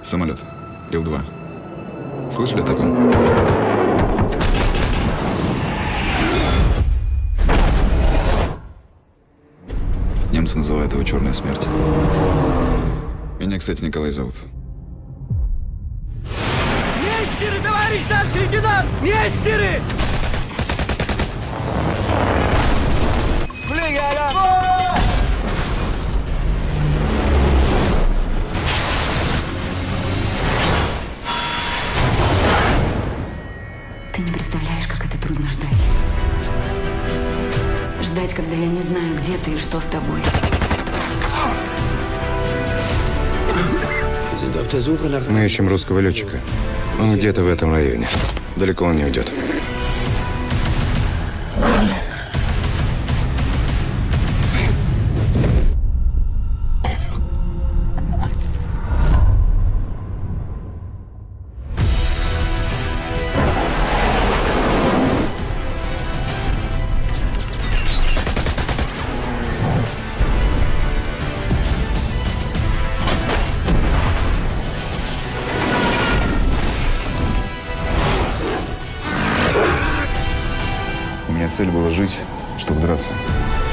Самолет. Ил-2. Слышали о таком? Немцы называют его «Черная смерть». Меня, кстати, Николай зовут. Мессеры, товарищ старший лейтенант! Мессеры! Ты не представляешь, как это трудно ждать. Ждать, когда я не знаю, где ты и что с тобой. Мы ищем русского летчика. Он где-то в этом районе. Далеко он не уйдет. У меня цель была жить, чтобы драться.